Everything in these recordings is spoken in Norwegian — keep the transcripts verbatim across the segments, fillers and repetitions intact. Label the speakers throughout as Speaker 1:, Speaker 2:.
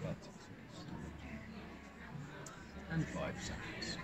Speaker 1: And five seconds.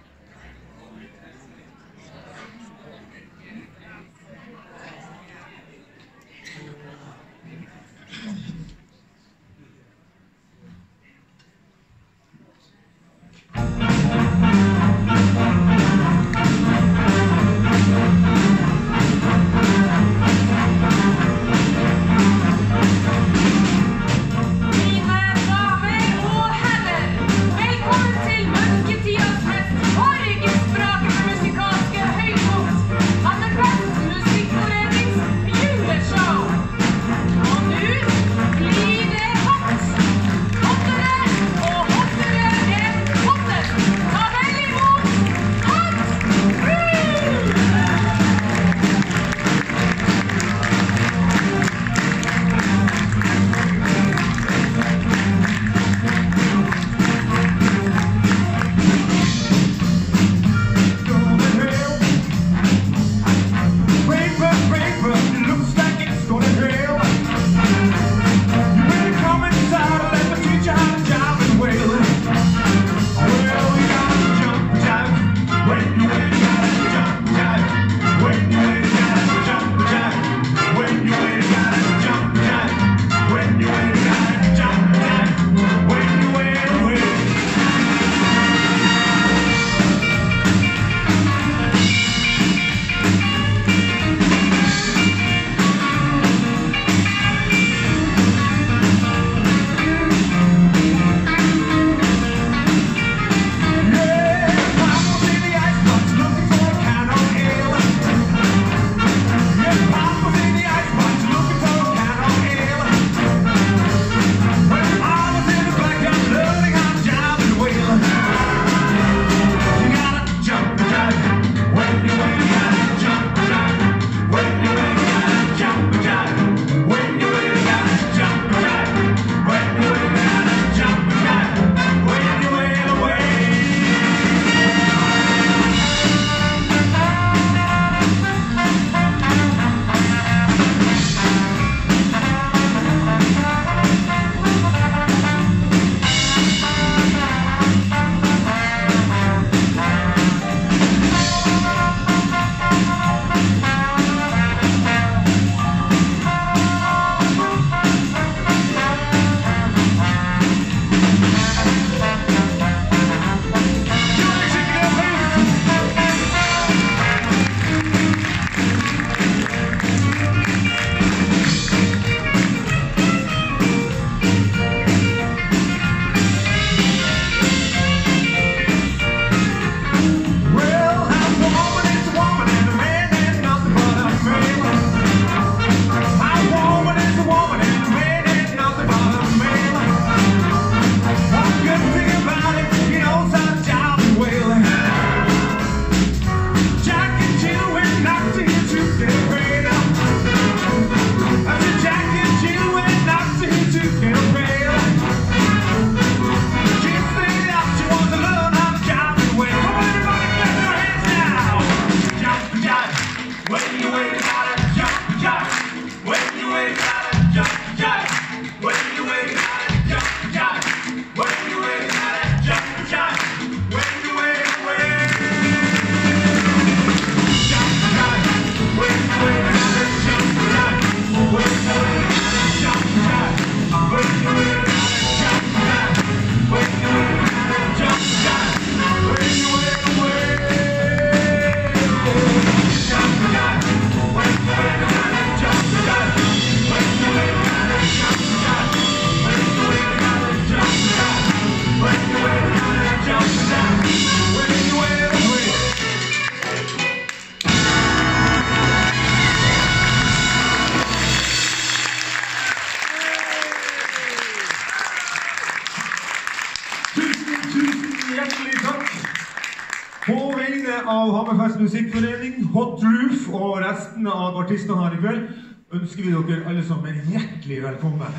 Speaker 2: Av Hammerfest Musikkforening, Hot Roof og resten av artistene her i kveld ønsker vi dere alle sammen hjertelig velkommen.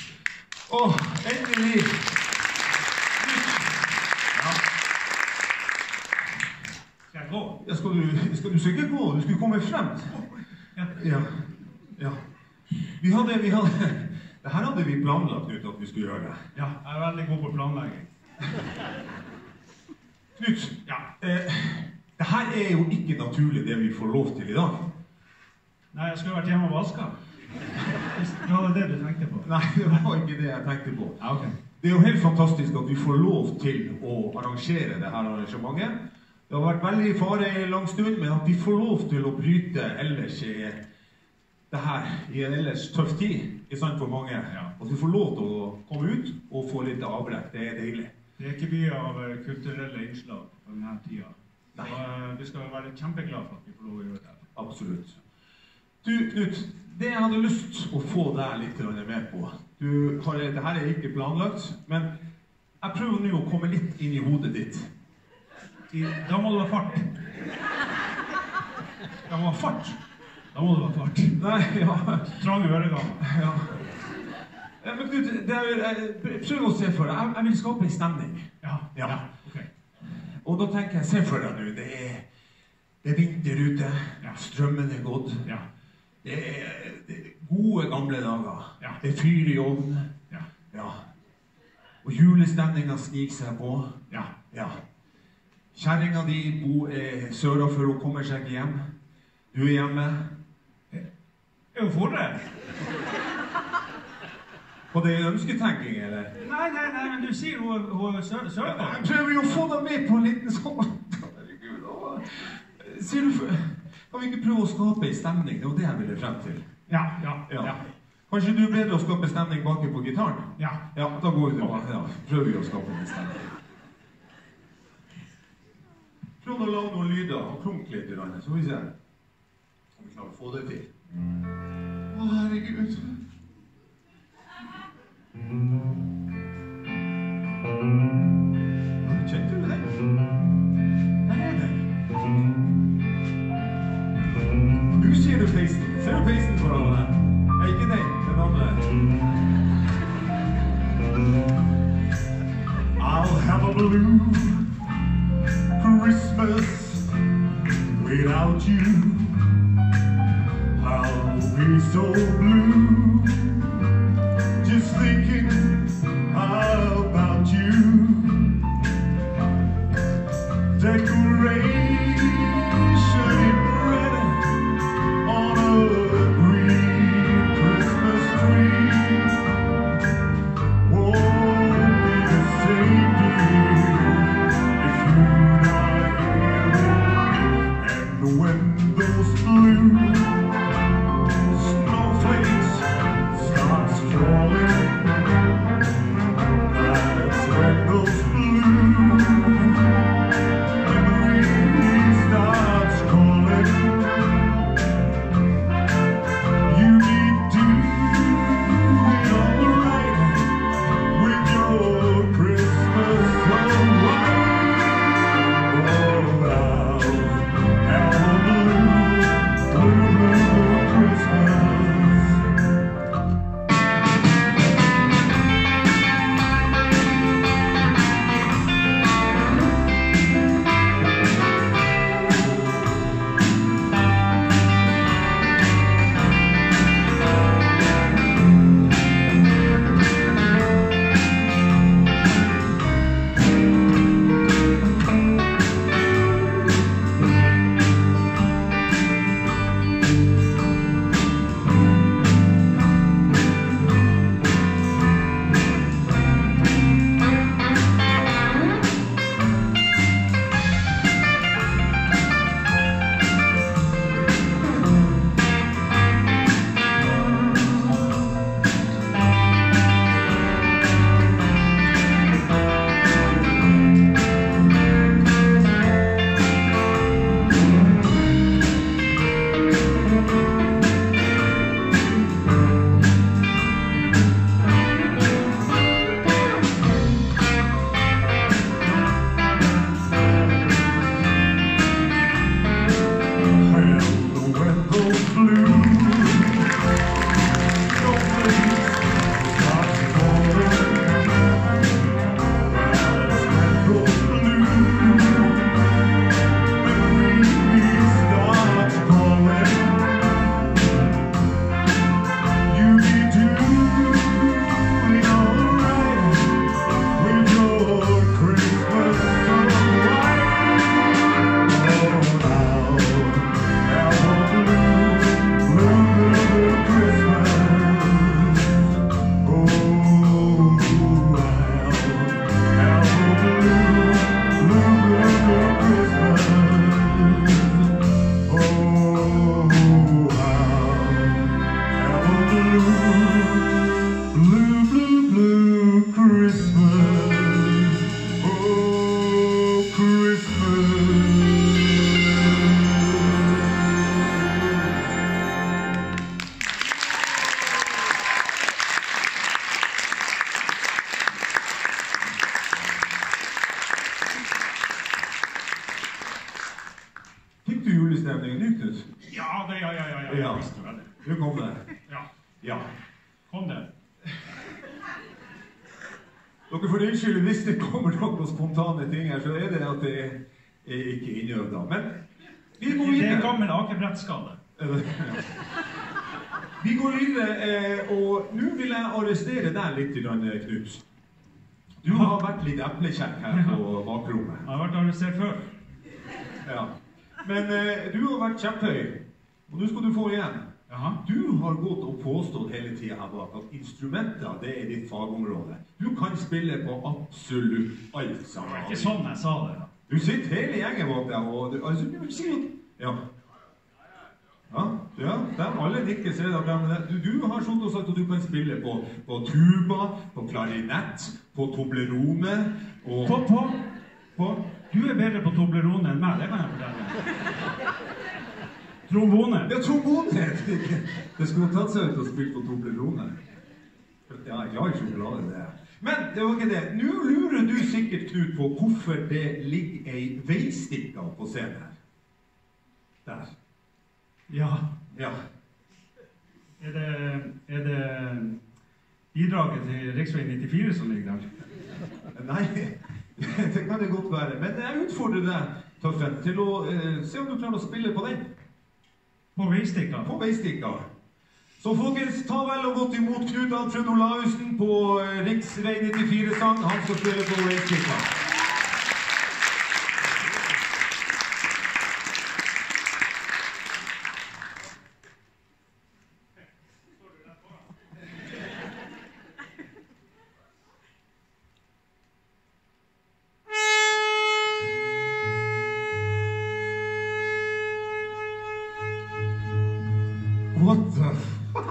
Speaker 2: Og endelig... Ja.
Speaker 3: Skal jeg gå?
Speaker 2: Ja, skal du, skal du sikkert gå? Du skulle komme frem.
Speaker 3: Ja.
Speaker 2: Ja. Ja. Vi hadde, vi hadde, Det her hadde vi planlagt ut at vi skulle gjøre det.
Speaker 1: Ja, jeg er veldig god på planlegging.
Speaker 2: Knut, ja, eh, det her er jo ikke naturlig det vi får lov til i dag.
Speaker 1: Nei, jeg skulle vært hjemme og vasket. Hva var det du tenkte på?
Speaker 2: Nei, det var ikke det jeg tenkte på.
Speaker 1: Ja, ok.
Speaker 2: Det er jo helt fantastisk at vi får lov til å arrangere det her arrangementet. Det har vært veldig fare i lang stund, men at vi får lov til å bryte ellers i det her i en ellers tøff tid, ikke sant for mange.
Speaker 1: Ja.
Speaker 2: At vi får lov til å komme ut og få litt avbrekk, det er deilig.
Speaker 1: Det er ikke mye av kulturelle innslag på denne tida. Så uh, vi skal være kjempeglade for at vi får lov å gjøre det.
Speaker 2: Absolutt. Du, Knut, det jeg hadde lyst å få deg litt med på. Du har, det her er ikke planlagt, men jeg prøver nå å komme litt inn i hodet ditt.
Speaker 1: I, da må det være fart.
Speaker 2: Det må være fart.
Speaker 1: Da må det være fart.
Speaker 2: Nei, ja.
Speaker 1: Trang øregang.
Speaker 2: Ja. Ja, men Knut, det er, jeg, prøv å se for deg. Jeg, jeg vil skape en stemning.
Speaker 1: Ja,
Speaker 2: Ja.
Speaker 1: ja, ok.
Speaker 2: Og da tenker jeg, se for deg nå, det er, det er vinter ute,
Speaker 1: Ja.
Speaker 2: strømmen er gått,
Speaker 1: Ja,
Speaker 2: det er, det er gode gamle dager,
Speaker 1: Ja.
Speaker 2: det er fyr i ovnen,
Speaker 1: ja,
Speaker 2: ja. Og julestemningen sniker seg på,
Speaker 1: ja.
Speaker 2: ja. Kjerringa di bo er søra før hun kommer seg hjem. Du er hjemme.
Speaker 1: Er hun forre?
Speaker 2: Og det er ønsketenking, eller?
Speaker 1: Nei, nei, nei, men du sier hun, hun er sø- søker.
Speaker 2: Jeg prøver jo å få deg med på en liten sånn. Herregud, å. Sier du for... Kan vi ikke prøve å skape en stemning? Det var det jeg ville frem til.
Speaker 1: Ja, ja,
Speaker 2: Ja.
Speaker 1: ja,
Speaker 2: Kanskje du er bedre å skape stemning baki på gitaren?
Speaker 1: ja.
Speaker 2: Ja, da går vi tilbake. Ja, prøver vi å skape en stemning. Prøv å lage noen lyder og klunk litt i landet, så får vi se om vi klarer å få det til. Å, herregud. Kjente du det? Der er det. Nu ser du peisen. Ser du peisen foran deg? Nei, ikke den, den andre. I'll have a blue Christmas without you. I'll be so blue just thinking about you. Decoration in red on a green Christmas tree won't be the same, dear, Ja, nå kom det.
Speaker 1: Ja.
Speaker 2: Ja.
Speaker 1: Kom det.
Speaker 2: Dere får unnskylde hvis det kommer noen spontane ting her, så er det at det er ikke innøvd da. Men vi går
Speaker 1: Det er
Speaker 2: videre.
Speaker 1: en gammel akebrettskade.
Speaker 2: Vi går videre, eh, og nå vil jeg arrestere deg litt, Knut. Du har vært litt eplekjekk her på bakrommet.
Speaker 1: Jeg har vært arrestert før.
Speaker 2: Ja. Men eh, du har vært kjempehøy, og nå skal du få igjen.
Speaker 1: Jaha.
Speaker 2: Du har gått og påstått hele tiden her bak at instrumenter, det er ditt fagområde. Du kan spille på absolutt alt sammen.
Speaker 1: Det var ikke sånn jeg sa det. Da.
Speaker 2: Du sitter hele gjengen bak deg, og du, altså, du sier jo... Ja. Ja, ja, der alle nikker ser deg frem. Du, du har sånn og sagt at du kan spille på, på tuba, på klarinett, på Toblerone, og...
Speaker 1: På, på, på. Du er bedre på Toblerone enn meg, det kan jeg fortelle. Trombone.
Speaker 2: Ja, trombone! Det skulle tatt seg ut å spille på Toblerone. Ja, jeg har ikke sjokolade det. Men det var ikke det. Nå lurer du sikkert, Knut, på hvorfor det ligger ei veistikker på scenen her. Der.
Speaker 1: Ja.
Speaker 2: Ja.
Speaker 1: Er det, er det bidraget til riksvei nittifire som ligger der?
Speaker 2: Nei, det kan det godt være. Men jeg utfordrer deg, Tøffen, til å eh, se om du klarer å spille på den.
Speaker 1: På veistikka?
Speaker 2: På veistikka. Så folkens, ta vel og godt imot Knut Alfred Olaussen på eh, riksvei nittifire-sang. Han skal spille på veistikka. What the f...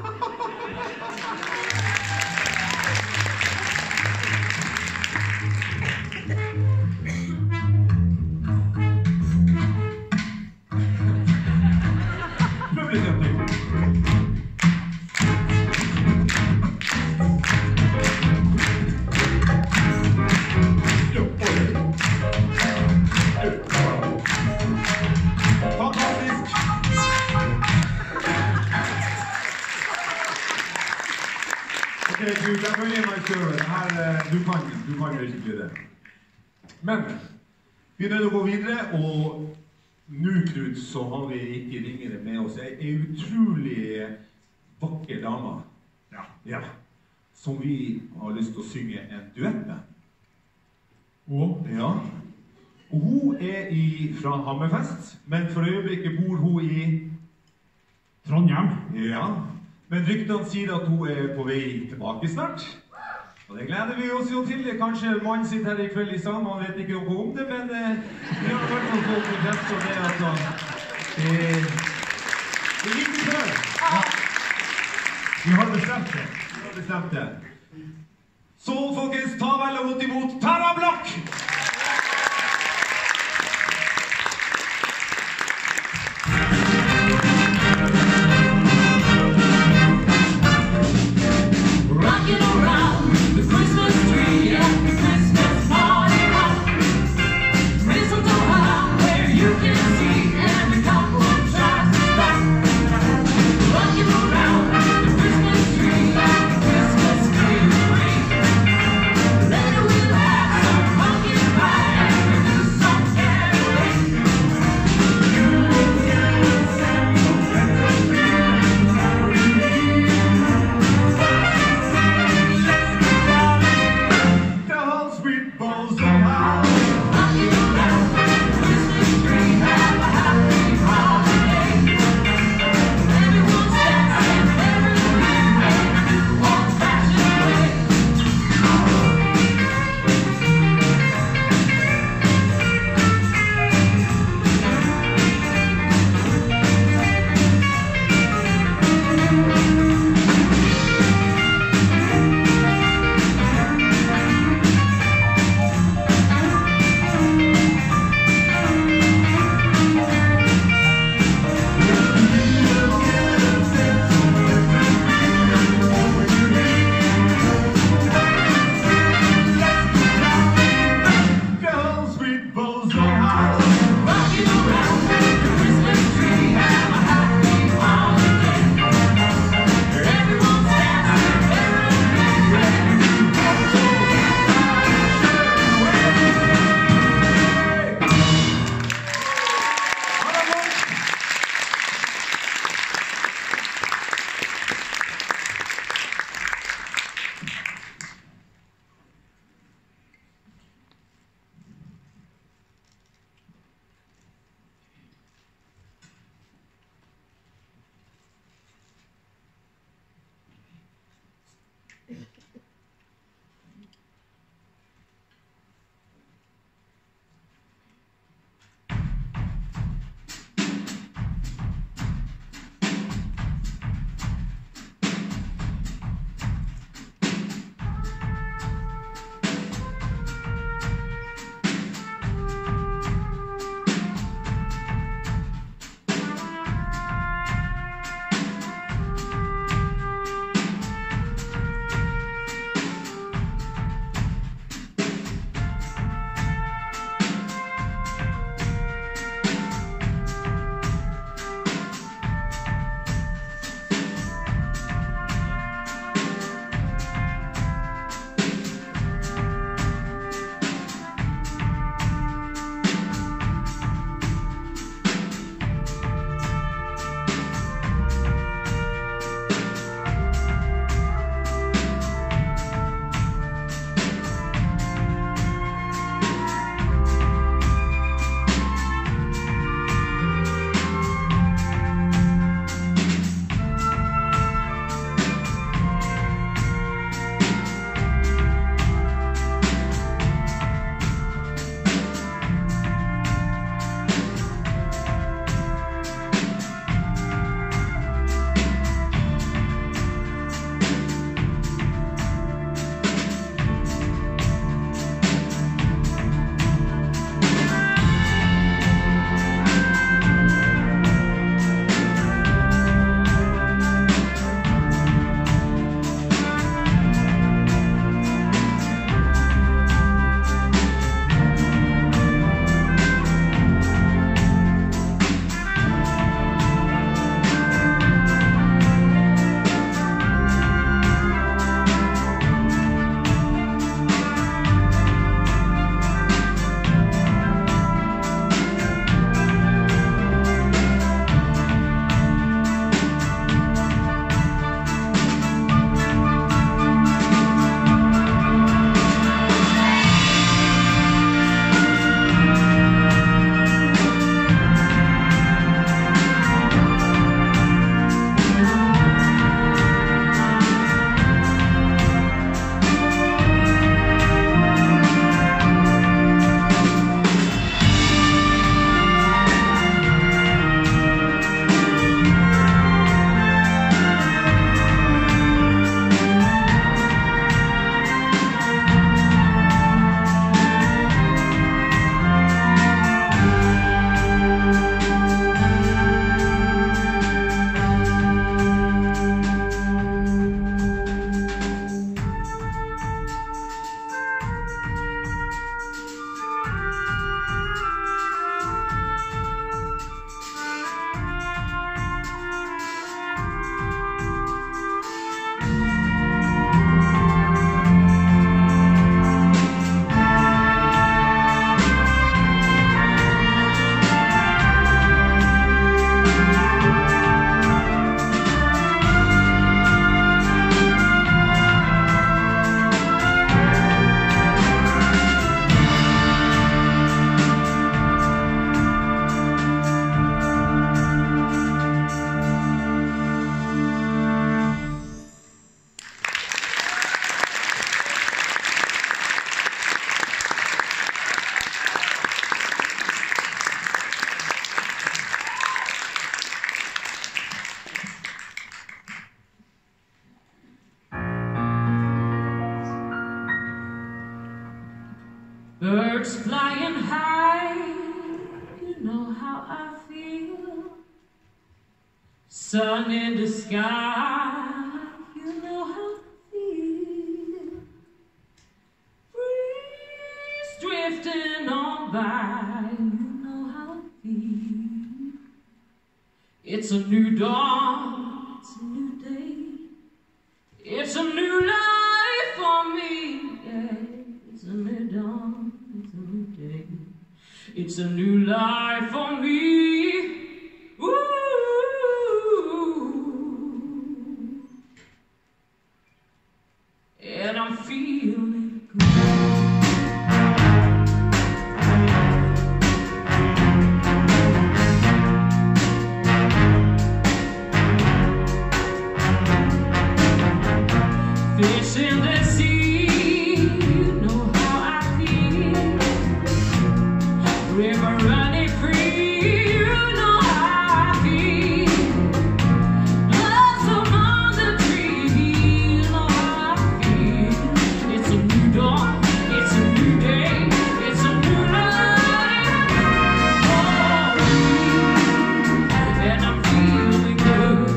Speaker 2: Prøv litt igjen til. Jo, fantastisk! Ok, Knut, jeg får gi meg kjøret. Her, eh, du kan, du kan virkelig det. Men, vi er nødt til å gå videre, og nå, Knut, så har vi ikke ringere med oss. En utrolig vakker dame.
Speaker 1: Ja.
Speaker 2: Ja. Som vi har lyst til å synge en duett med.
Speaker 1: Og?
Speaker 2: Ja. Og hun er i, fra Hammerfest, men for øyeblikket bor hun i...
Speaker 1: Trondheim?
Speaker 2: Ja. Men ryktene sier at hun er på vei tilbake snart. Og det gleder vi oss jo til. Kanskje mannen sitter her i kveld i sammen, han vet ikke noe om det, men eh, vi har vært på folk til rest og det at eh, det gikk før. Ja.
Speaker 1: Vi har bestemt det.
Speaker 2: Vi har bestemt det. Så folkens, ta vel og godt imot Tara Blokk!
Speaker 3: Birds flying high, you know how I feel. Sun in the sky, you know how I feel. Breeze drifting on by, you know how I feel. It's a new dawn, it's a new day. It's a new life for me, yeah. It's a new dawn, it's a new day. It's a new life for me. Ooh. And I'm feeling good. Fish in the sea, you know how I feel. River running free, you know how I feel. Blossom on the tree, you know how I feel. It's a new dawn, it's a new day, it's a new life for me. And I'm feeling good.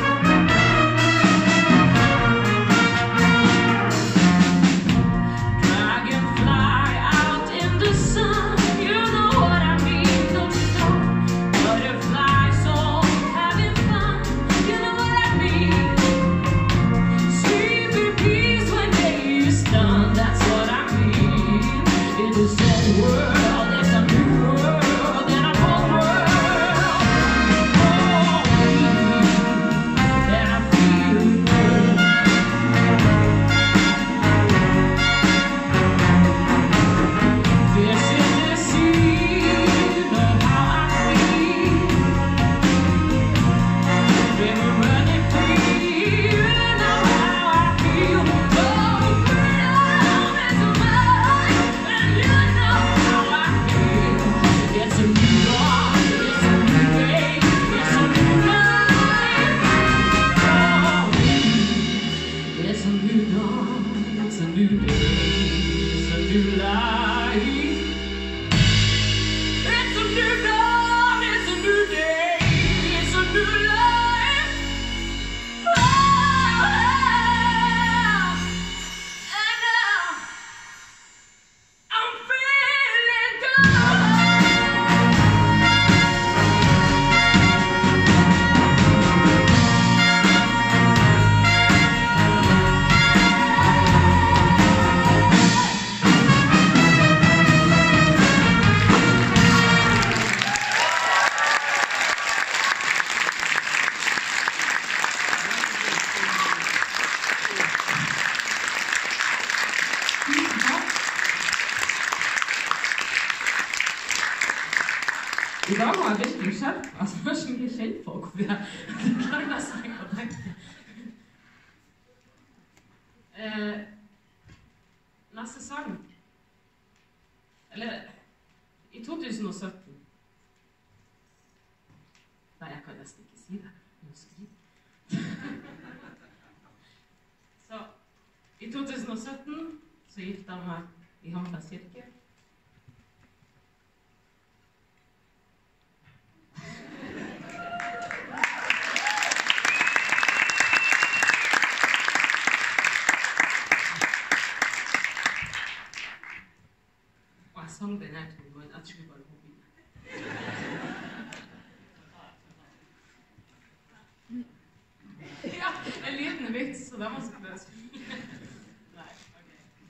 Speaker 4: I dag har jeg virkelig skjerp. Altså, jeg har ikke kjent på hvor jeg klarer nesten ikke å tenke. Eh, neste sang. Eller, i to tusen og sytten. Nei, jeg kan nesten ikke si det. Jeg må skrive. Så, i to tusen og sytten så giftet jeg meg i Hammerfest kirke. Jeg sang den her til meg, jeg tror bare hobby. Ja, en liten vits, så da må jeg skulle spille. Nei, ok.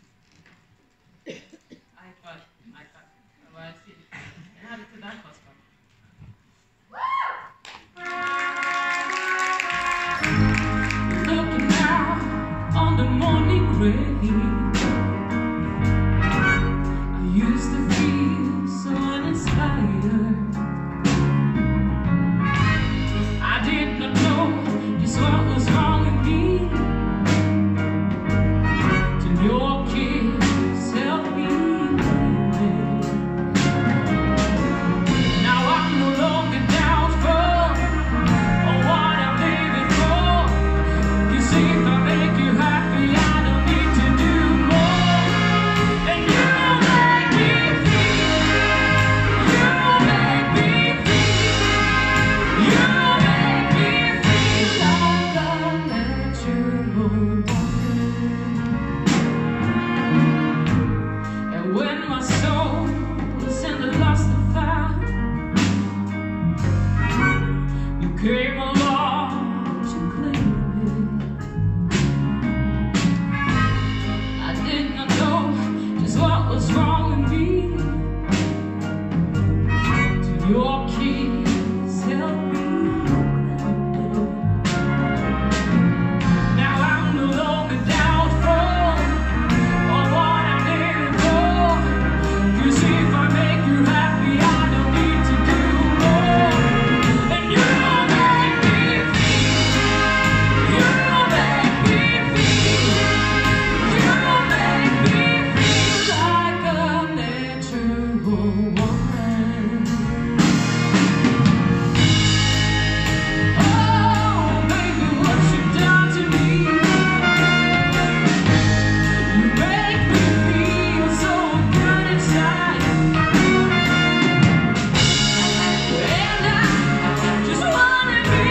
Speaker 4: Jeg er klar, jeg er klar. Jeg var sier. Den her er til deg, Kasper. Looking out on the morning rain, used to feel so uninspired. I did not know just what was wrong with me.
Speaker 3: when my soul was in the lost and found, you came along to claim it. I did not know just what was wrong with me. Till your keys held me. Now I'm no longer doubtful of what I did before. 'Cause if I make you happy, I don't need to do more. And you make me feel, you make me feel, you make me feel like a natural woman. Oh, baby, what you've done to me. You make me feel so good inside. And I just wanna be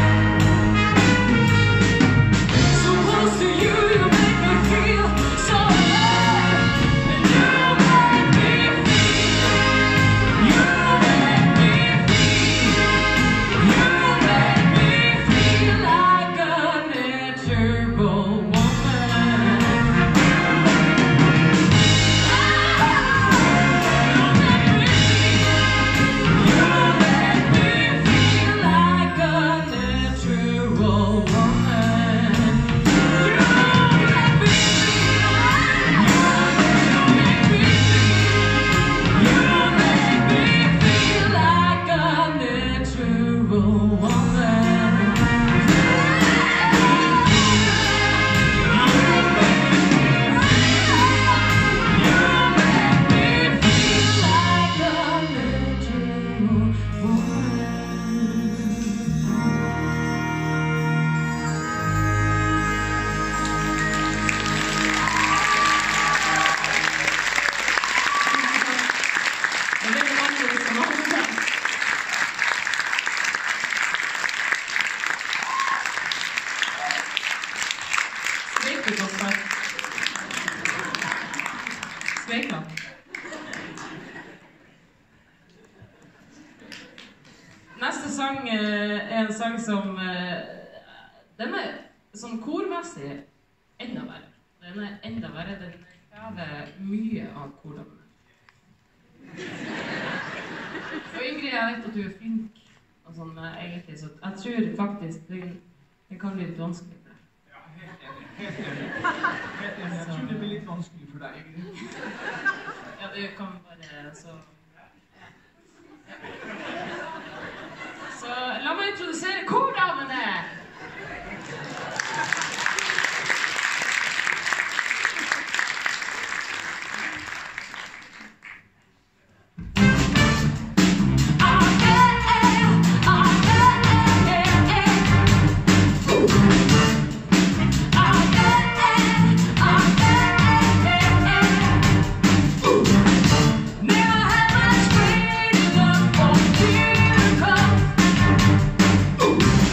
Speaker 3: so close to you. You make me feel so alive. And you make me feel, you make me feel, you make me feel like a natural woman. Sveika. Neste sang eh, er en sang som eh, den er sånn kormessig enda verre. Den er enda verre. Den krever mye av kordammene. Og Ingrid, jeg vet at du er flink og sånn eh, egentlig, så jeg tror faktisk den, den kan bli litt vanskelig for deg.
Speaker 2: Ja, helt enig. Helt enig. Helt enig. Jeg tror det blir litt vanskelig for deg, Ingrid.
Speaker 3: Ja, det kan bare så... Så la meg introdusere kordamene!
Speaker 5: Ooh.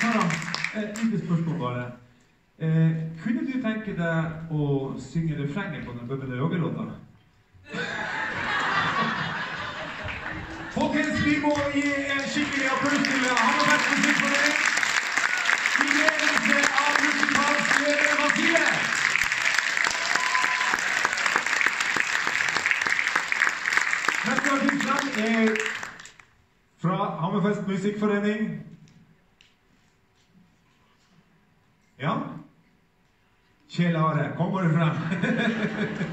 Speaker 2: Sara, et lite spørsmål bare. Eh, kunne du tenke deg å synge refrenget på den Bubbe de Jogge-låta? Folkens, vi må gi en skikkelig applaus til Hammerfest Musikkforening. I ledelse av musikalsk leder Mathilde. Neste artist er fra Hammerfest Musikkforening. Ja? Kjell Are, kom bare frem.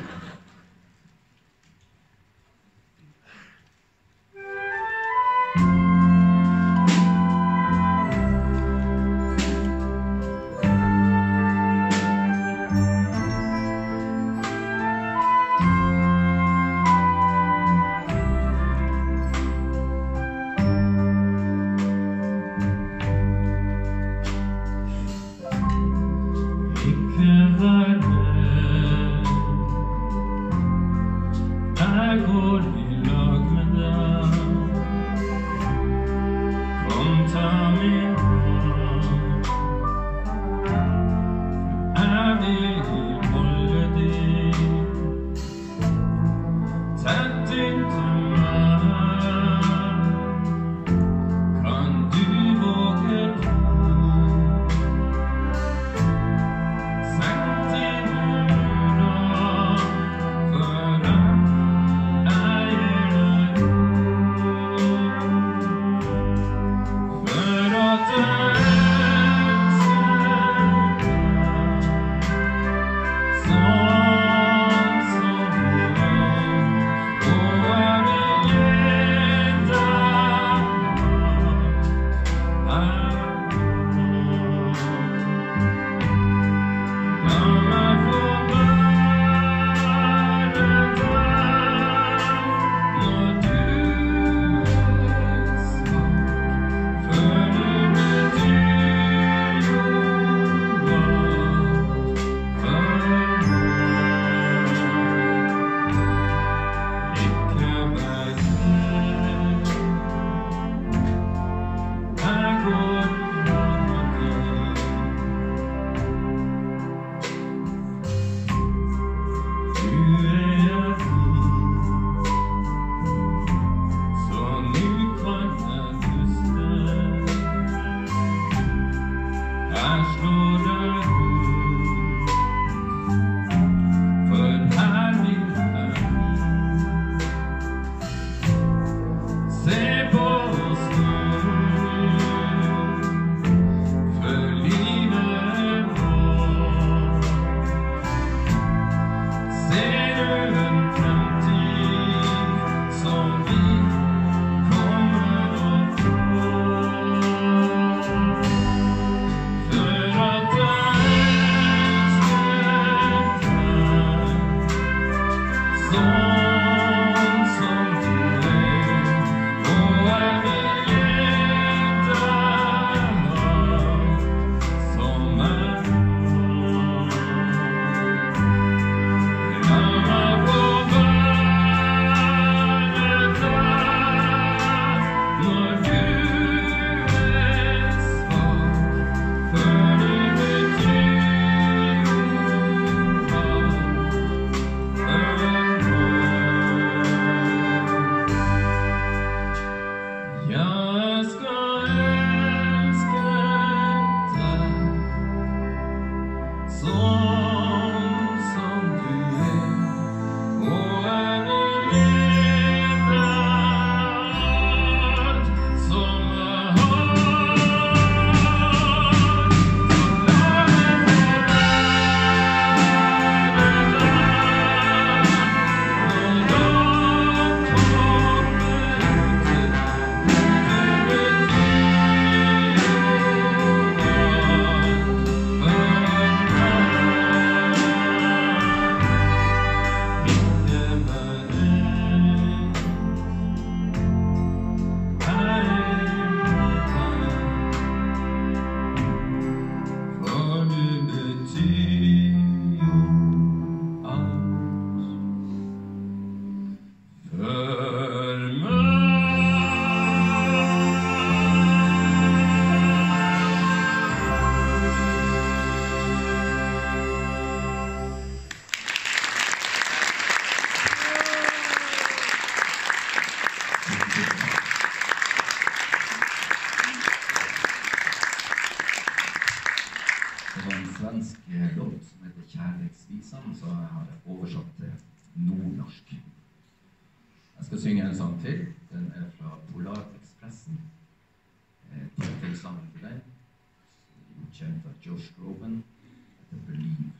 Speaker 5: svensk låt som heter Kjærlighetsvisene, så har jeg oversatt til nordnorsk. Jeg skal synge en sang til. Den er fra Polarekspressen. Titelsangen til den, kjent av Josh Groban, heter Believe.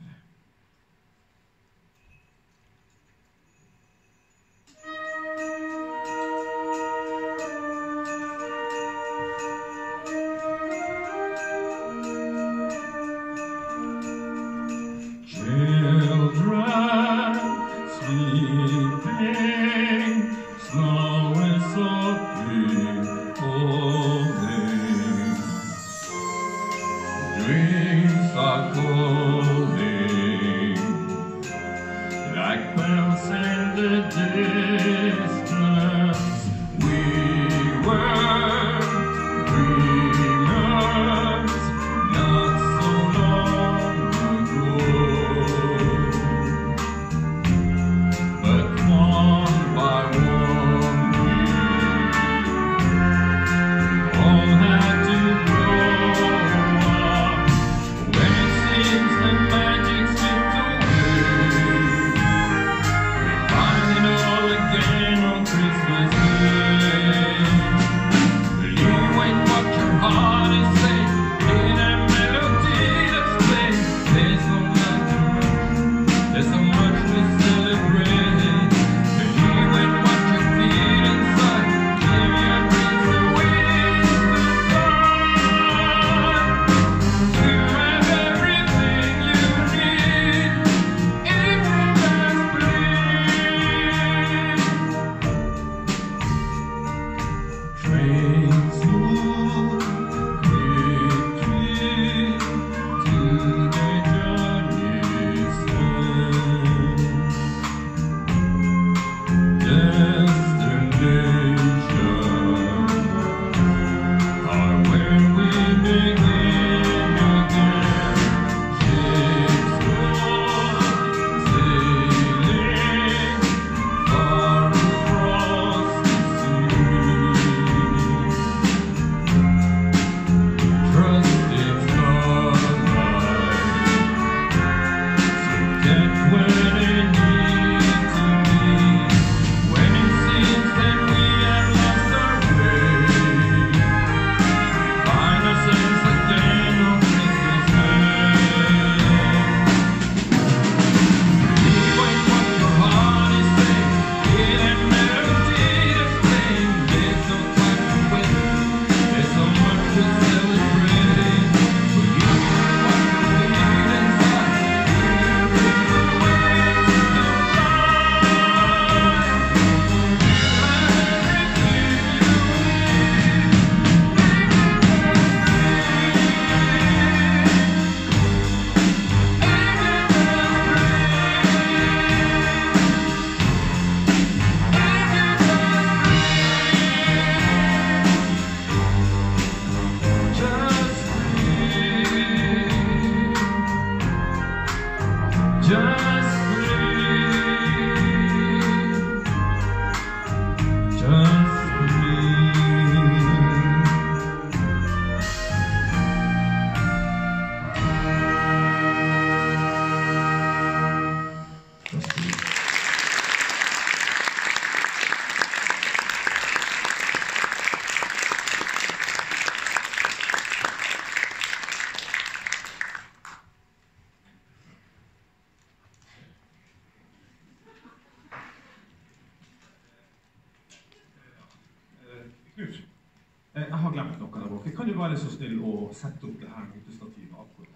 Speaker 2: Jeg har glemt noe der bak. Kan du være så snill å sette opp det her notestativet akkurat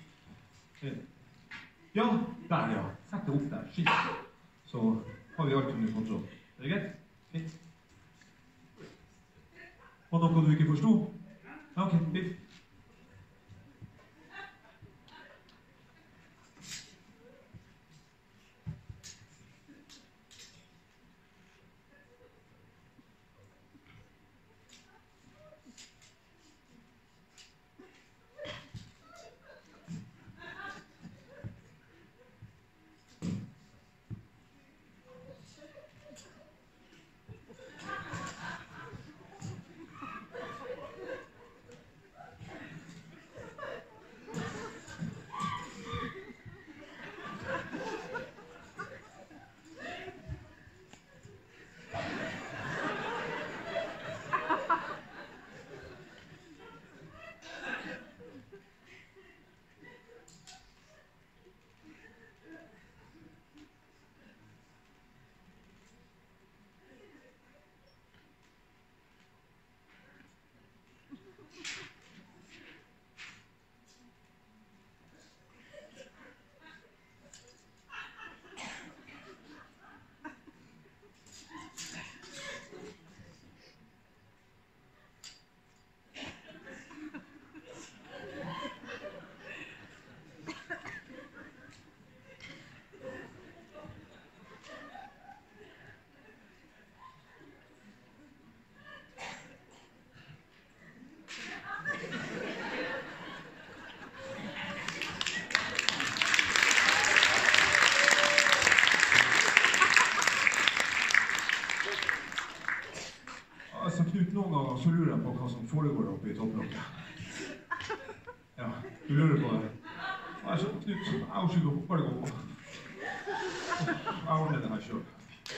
Speaker 2: her? Ja, der ja. Sett det opp der. Skitt. Så har vi alt under kontroll. Er det greit? Fint. Var det noe du ikke forstod? Ja, ok, fint. Du lurer på det? Vær så Knut, vær så god, bare gå. Jeg ordner det her selv.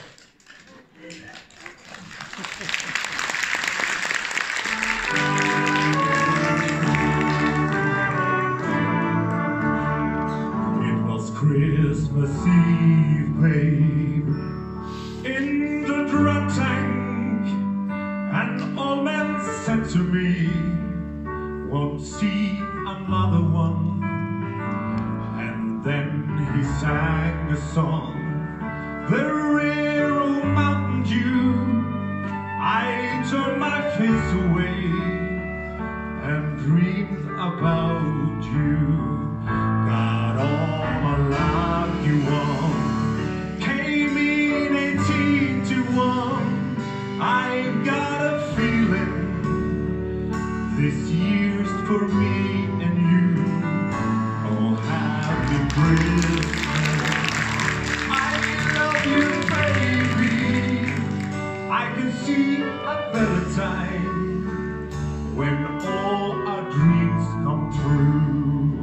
Speaker 2: It was Christmas Eve, babe, in the drunk tank, and old man said to me, won't see another one. And then he sang a song, the rare old Mountain Dew. I turned my face away and dreamed about you. Got all my life you won, came in eighteen to one. I've got a feeling this year's for me and you. Oh, happy Christmas, I love you, baby. I can see a better time when all our dreams come true.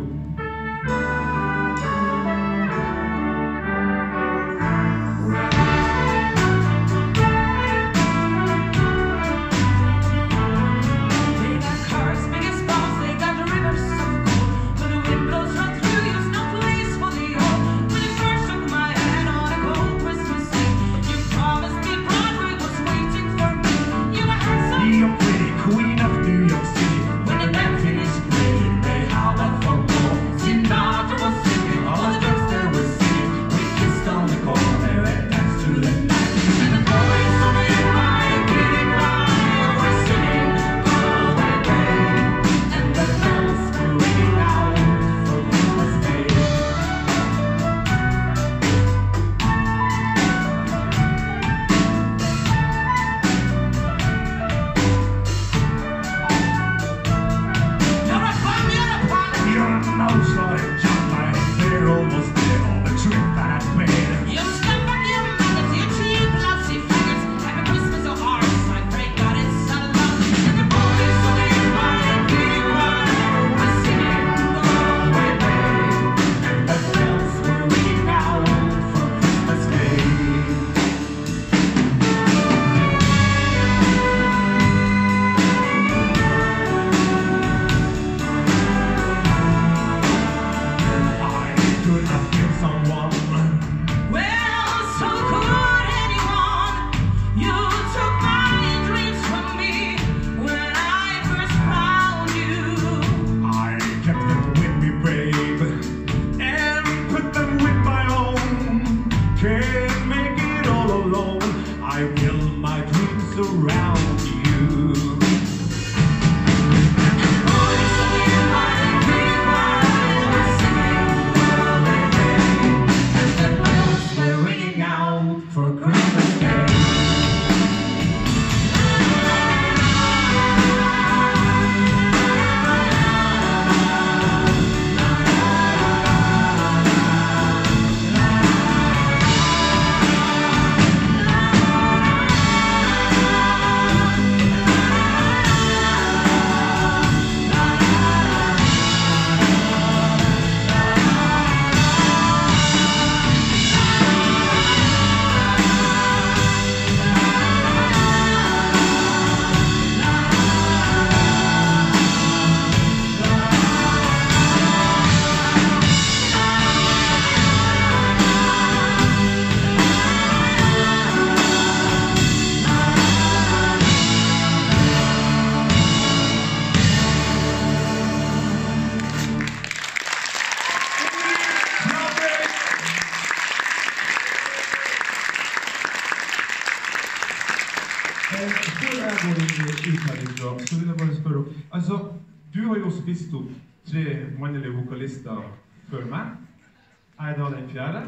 Speaker 2: Så vil jeg bare spørre, altså, du har jo spist opp tre mannlige vokalister før meg. Jeg er da den fjerde.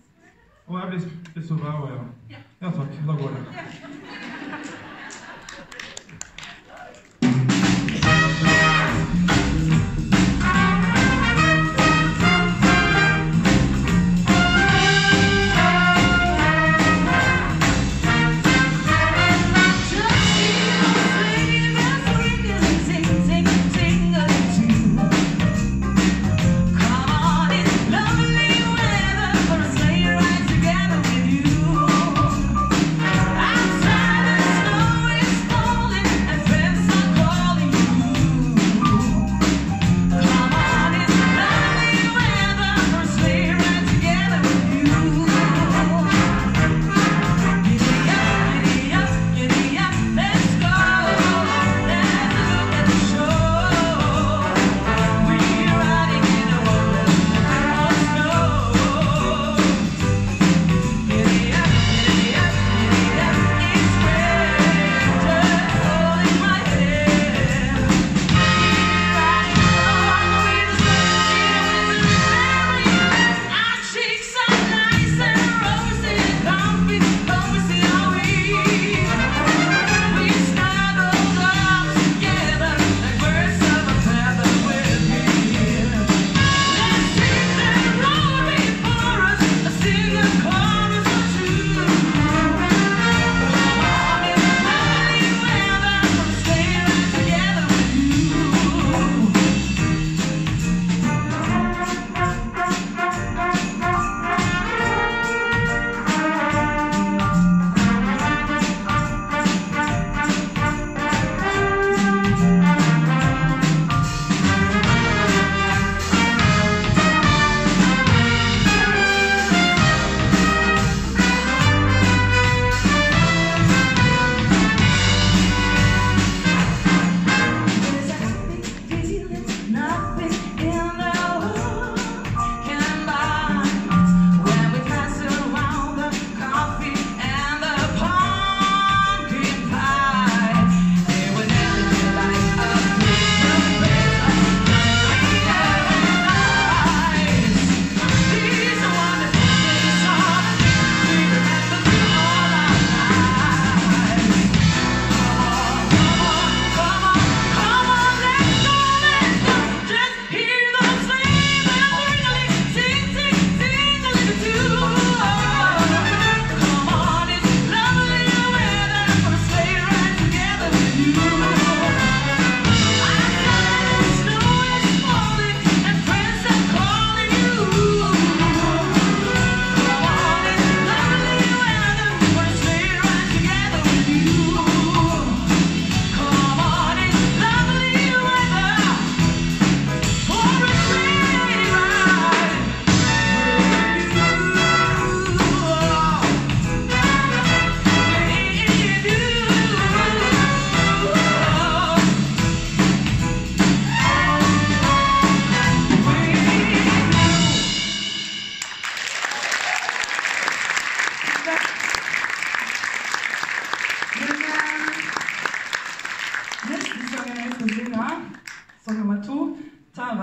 Speaker 2: Og jeg blir spist opp av, ja. Ja takk, da går det.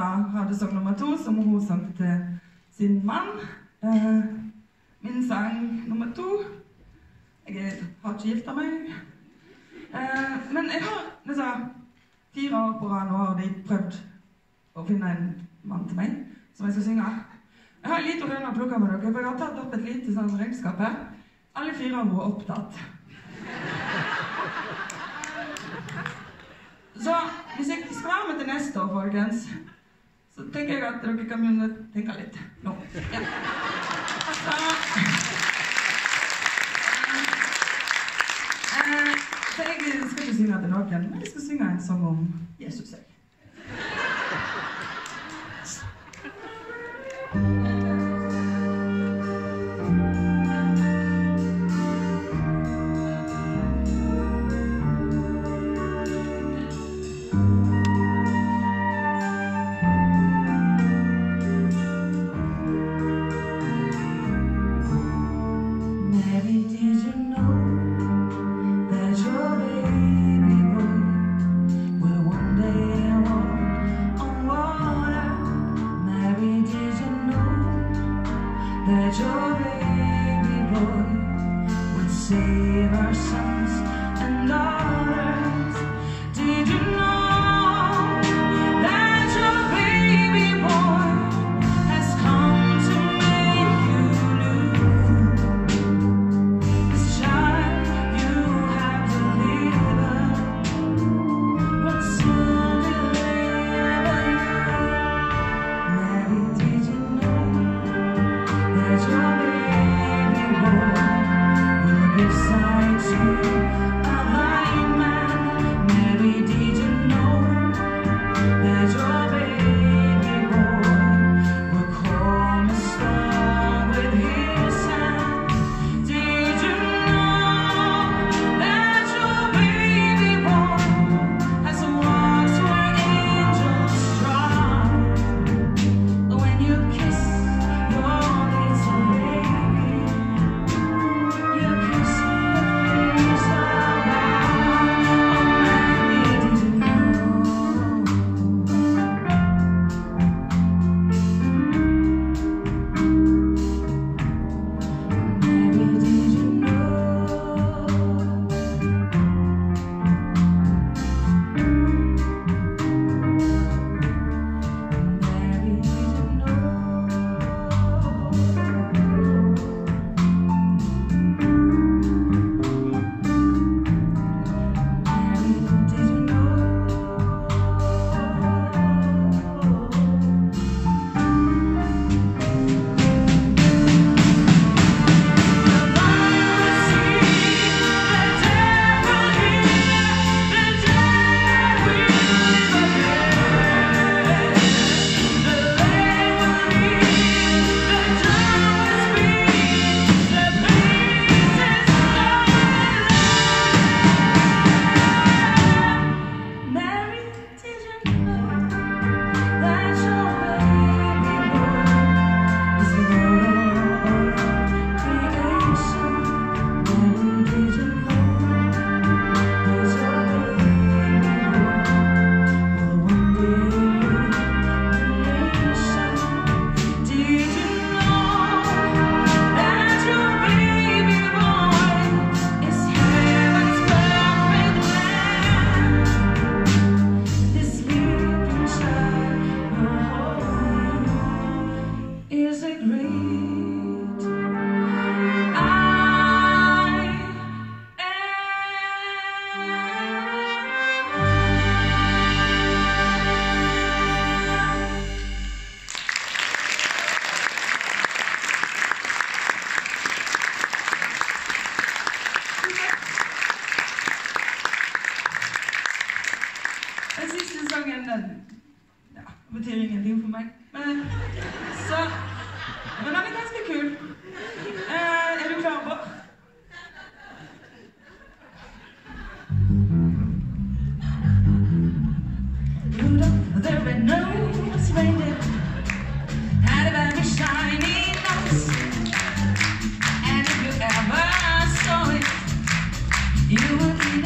Speaker 6: da hadde sang nummer to, som hun sang til sin mann. Uh, min sang nummer to. Jeg har ikke giftet meg. Uh, men jeg har liksom, fire år på rad nå har de prøvd å finne en mann til meg, som jeg skal synge. Jeg har en liten høne å plukke med dere, for jeg har tatt opp et lite sånn regnskap her. Alle fire har vært opptatt. Så hvis jeg skal være med til neste år, folkens, så tenker jeg at dere kan begynne å tenke litt nå. Ja. Så, eh, så jeg skal ikke synge til noen, men jeg skal synge en sang om Jesus selv.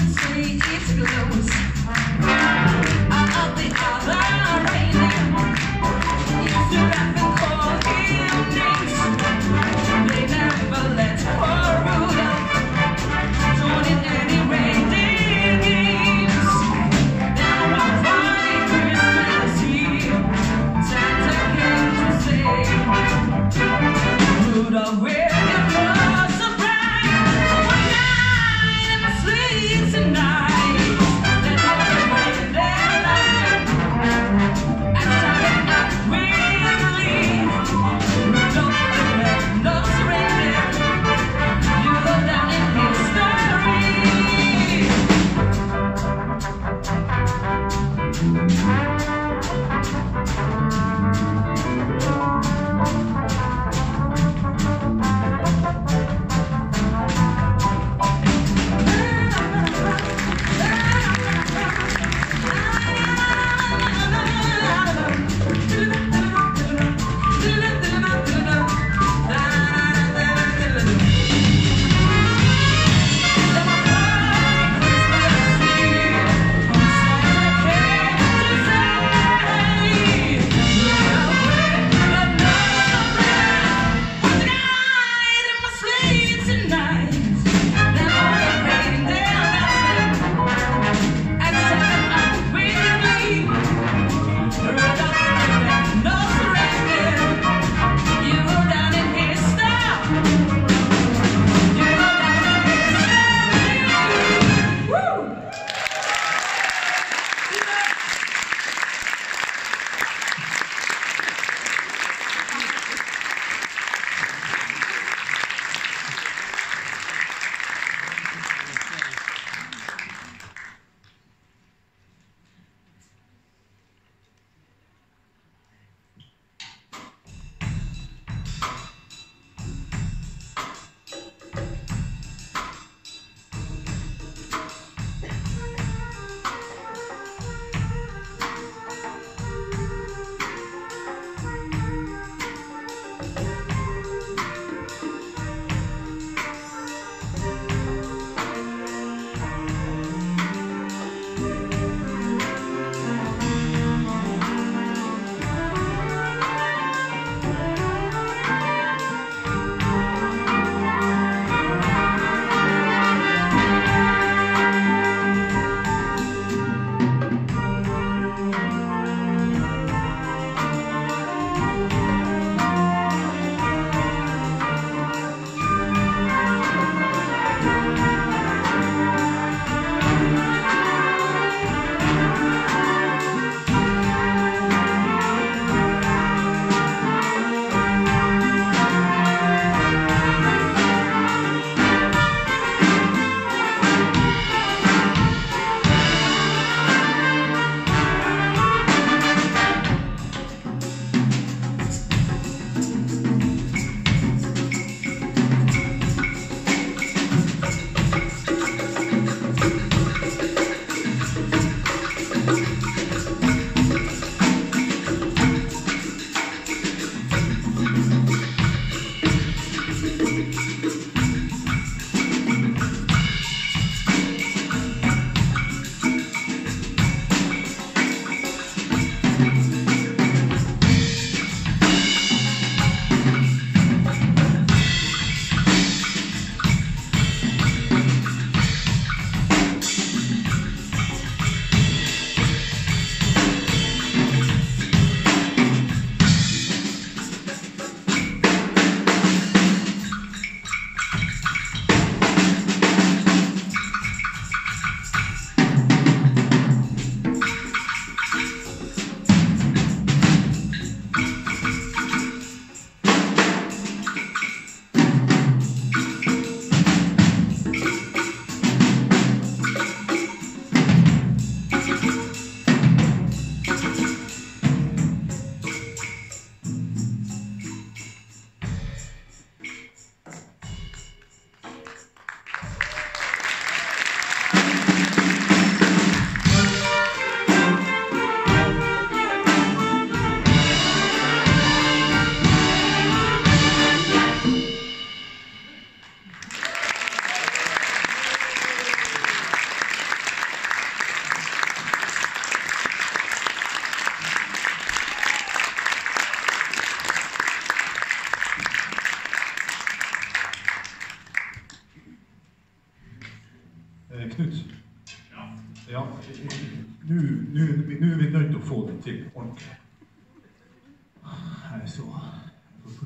Speaker 7: All of the other raining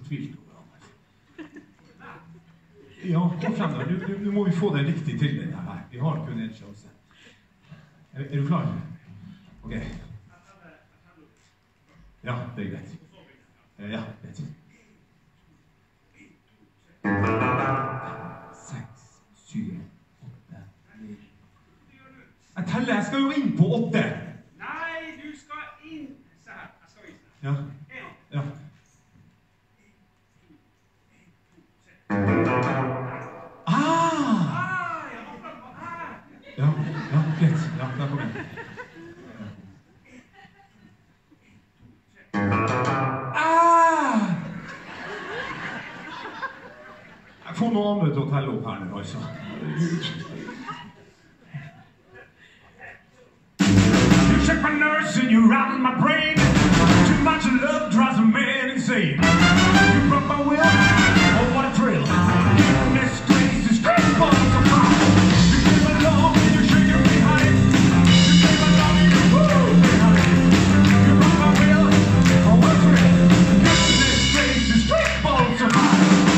Speaker 2: fortvilt over han. Ja, kom frem da. Nå må vi få det riktig til det her. Vi har kun en sjanse. Er, er du klar? Ok. Ja, det er greit. Ja, greit. Seks, syv, åtte, ni. Jeg teller, jeg skal jo inn på åtte.
Speaker 1: Nei, du skal inn. Se her, jeg skal vise deg.
Speaker 2: Ja. Ja. Ah! Ja, ja, greit. Ja, der kommer jeg. Ah! Jeg får noen andre til å telle opp her nå, altså. You check my nerves and you rattle my brain. Too much love drives a man insane. You broke my will, oh what a thrill. This place is straight balls apart. You came along and you shake your behind. You came along and you woo behind. You broke my will, oh what a thrill. This place is straight balls apart.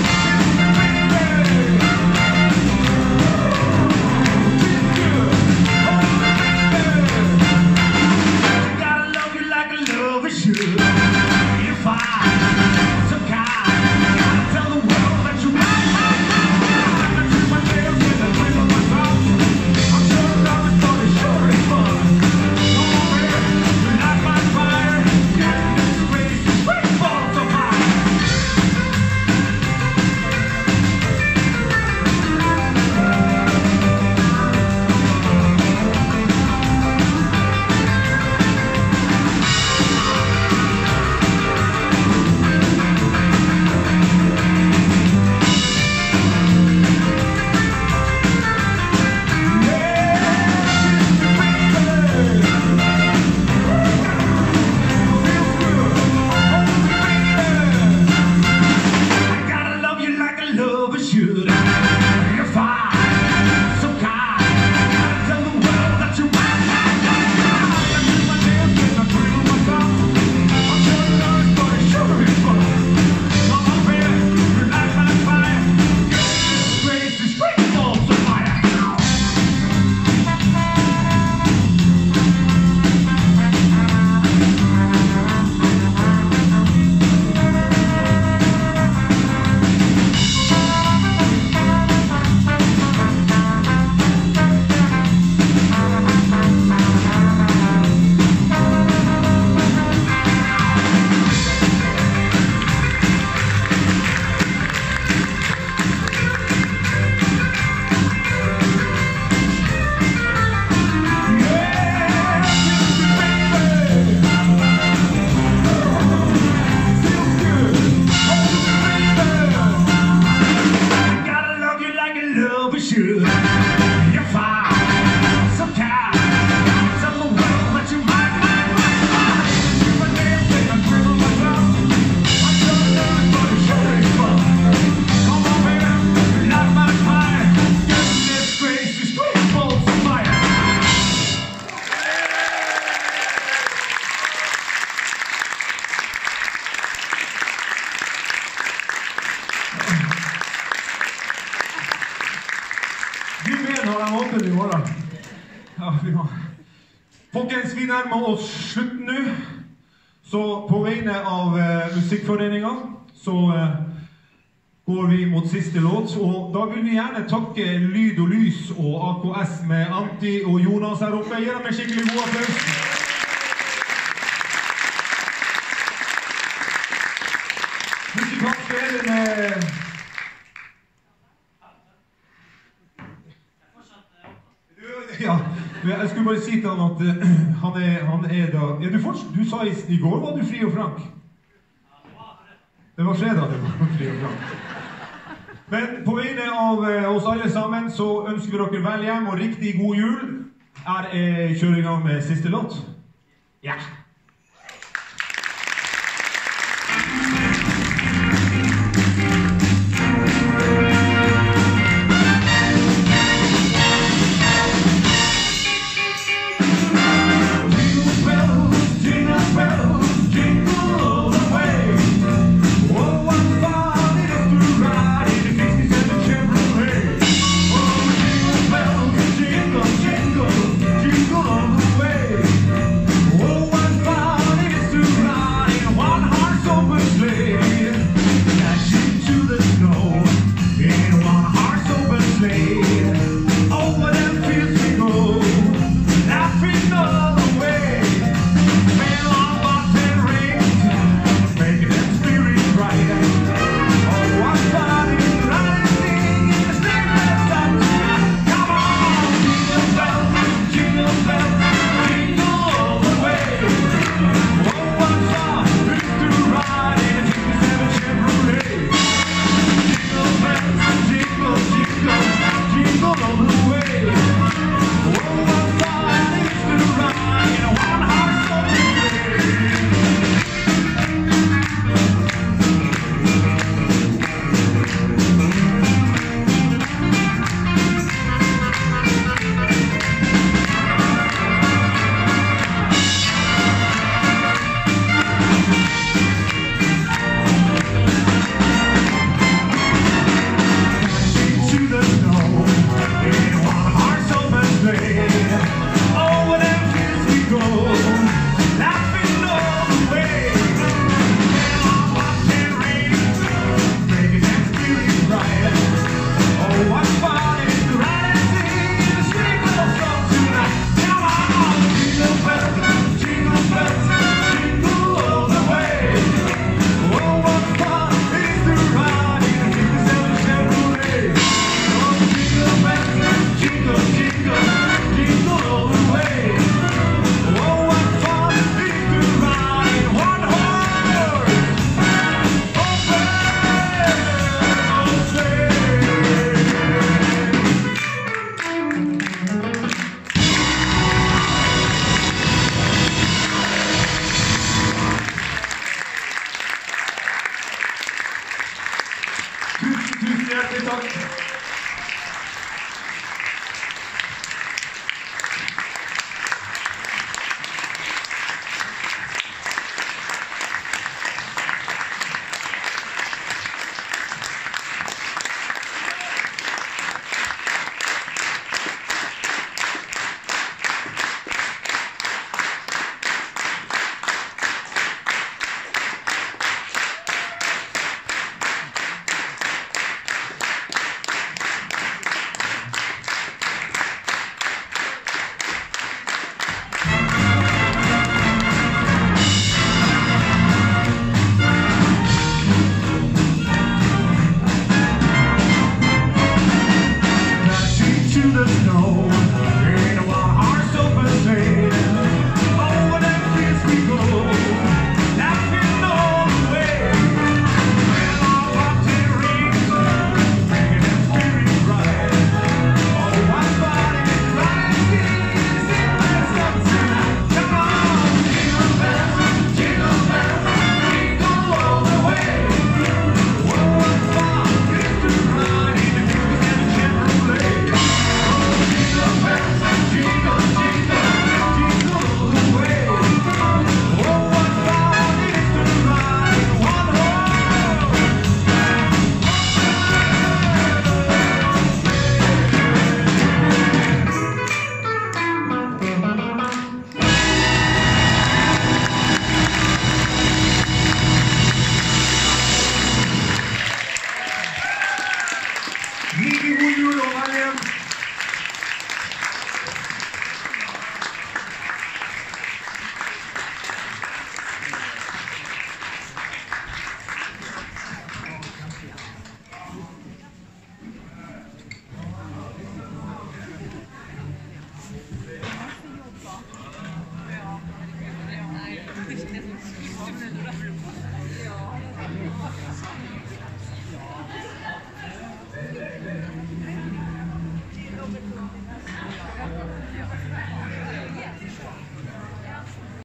Speaker 2: Folkens, vi nærmer oss slutten nå. Så på vegne av uh, Musikkforeningen så uh, går vi mot siste låt. Og da vil vi gjerne takke Lyd og Lys og A K S med Antti og Jonas her oppe. Gi dem en skikkelig god applaus. Husk kan spille med... Ja, jeg skulle bare si til han at uh, han, er, han er da... Ja, du, fortsatt, du sa i, i går var du fri og frank. Det var fredag det var fri og frank. Men på vegne av uh, oss alle sammen så ønsker vi dere vel hjem og riktig god jul. Her er kjører i gang med siste låt. Ja.